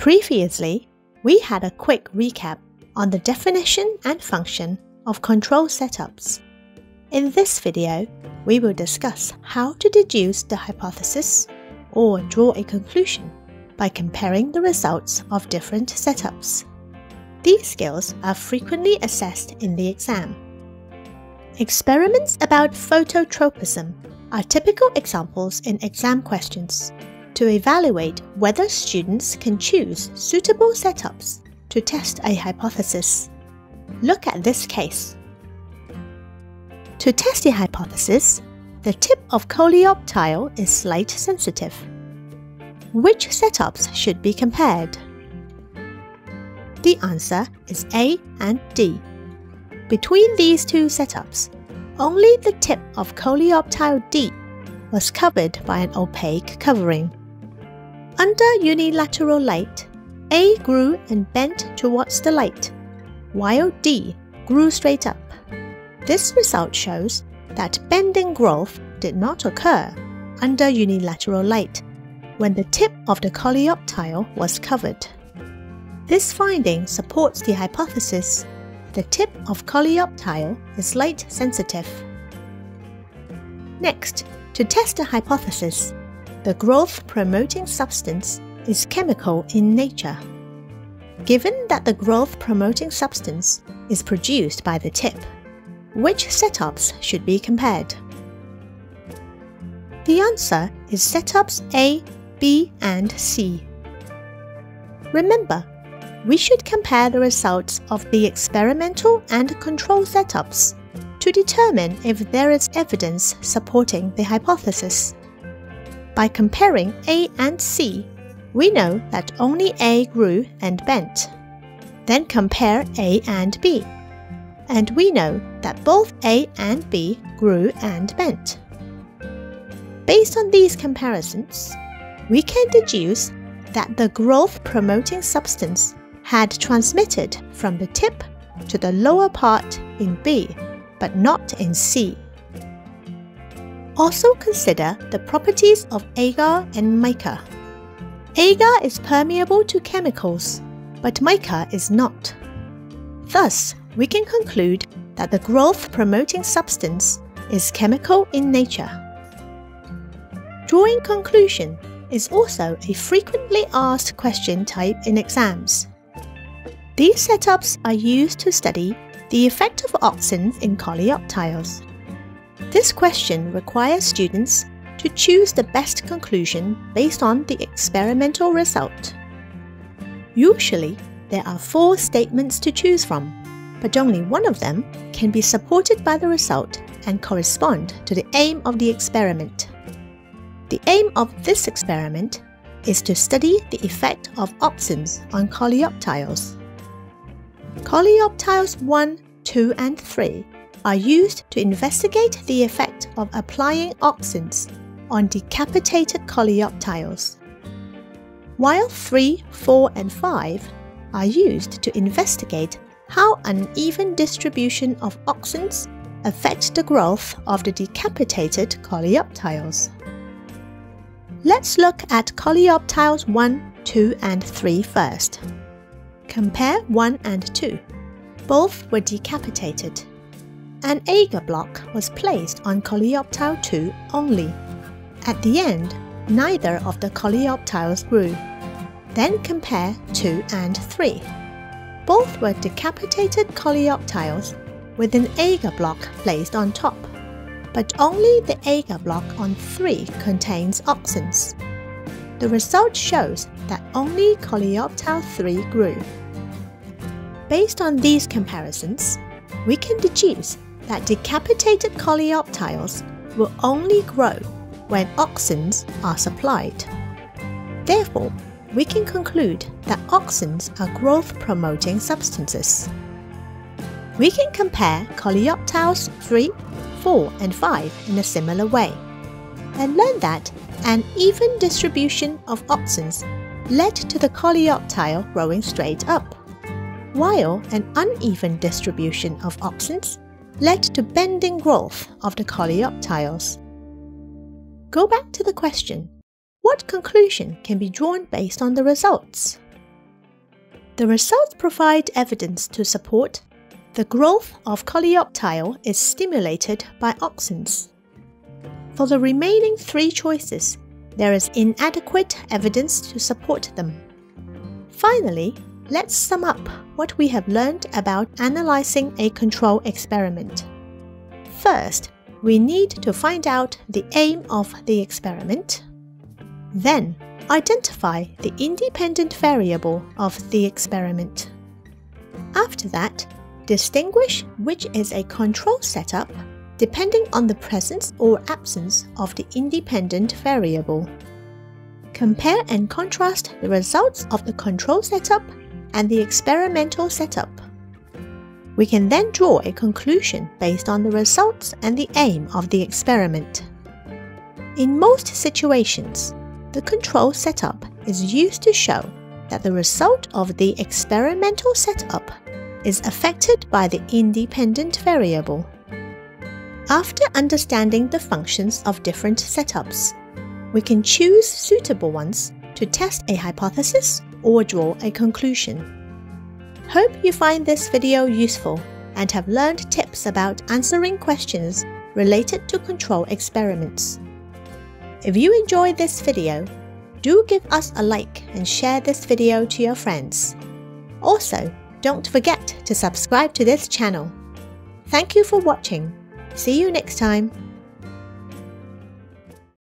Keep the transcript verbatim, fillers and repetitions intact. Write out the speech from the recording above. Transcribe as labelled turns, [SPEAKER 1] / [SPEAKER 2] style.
[SPEAKER 1] Previously, we had a quick recap on the definition and function of control setups. In this video, we will discuss how to deduce the hypothesis or draw a conclusion by comparing the results of different setups. These skills are frequently assessed in the exam. Experiments about phototropism are typical examples in exam questions to evaluate whether students can choose suitable setups to test a hypothesis. Look at this case. To test a hypothesis, the tip of coleoptile is light sensitive. Which setups should be compared? The answer is A and D. Between these two setups, only the tip of coleoptile D was covered by an opaque covering. Under unilateral light, A grew and bent towards the light, while D grew straight up. This result shows that bending growth did not occur under unilateral light when the tip of the coleoptile was covered. This finding supports the hypothesis the tip of coleoptile is light sensitive. Next, to test the hypothesis, the growth-promoting substance is chemical in nature. Given that the growth-promoting substance is produced by the tip, which setups should be compared? The answer is setups A, B, and C. Remember, we should compare the results of the experimental and control setups to determine if there is evidence supporting the hypothesis. By comparing A and C, we know that only A grew and bent. Then compare A and B, and we know that both A and B grew and bent. Based on these comparisons, we can deduce that the growth-promoting substance had transmitted from the tip to the lower part in B, but not in C. Also consider the properties of agar and mica. Agar is permeable to chemicals, but mica is not. Thus, we can conclude that the growth-promoting substance is chemical in nature. Drawing conclusion is also a frequently asked question type in exams. These setups are used to study the effect of auxins in coleoptiles. This question requires students to choose the best conclusion based on the experimental result. Usually, there are four statements to choose from, but only one of them can be supported by the result and correspond to the aim of the experiment. The aim of this experiment is to study the effect of auxins on coleoptiles. Coleoptiles one, two, and three are used to investigate the effect of applying auxins on decapitated coleoptiles, while three, four, and five are used to investigate how uneven distribution of auxins affect the growth of the decapitated coleoptiles. Let's look at coleoptiles one, two, and three first. Compare one and two. Both were decapitated. An agar block was placed on coleoptile two only. At the end, neither of the coleoptiles grew. Then compare two and three. Both were decapitated coleoptiles with an agar block placed on top, but only the agar block on three contains auxins. The result shows that only coleoptile three grew. Based on these comparisons, we can deduce that decapitated coleoptiles will only grow when auxins are supplied. Therefore, we can conclude that auxins are growth-promoting substances. We can compare coleoptiles three, four, and five in a similar way, and learn that an even distribution of auxins led to the coleoptile growing straight up, while an uneven distribution of auxins led to bending growth of the coleoptiles. Go back to the question. What conclusion can be drawn based on the results? The results provide evidence to support the growth of coleoptile is stimulated by auxins. For the remaining three choices, there is inadequate evidence to support them. Finally, let's sum up what we have learned about analyzing a control experiment. First, we need to find out the aim of the experiment. Then, identify the independent variable of the experiment. After that, distinguish which is a control setup depending on the presence or absence of the independent variable. Compare and contrast the results of the control setup and the experimental setup. We can then draw a conclusion based on the results and the aim of the experiment. In most situations, the control setup is used to show that the result of the experimental setup is affected by the independent variable. After understanding the functions of different setups, we can choose suitable ones to test a hypothesis or draw a conclusion. Hope you find this video useful and have learned tips about answering questions related to control experiments. If you enjoyed this video, do give us a like and share this video to your friends. Also, don't forget to subscribe to this channel. Thank you for watching. See you next time.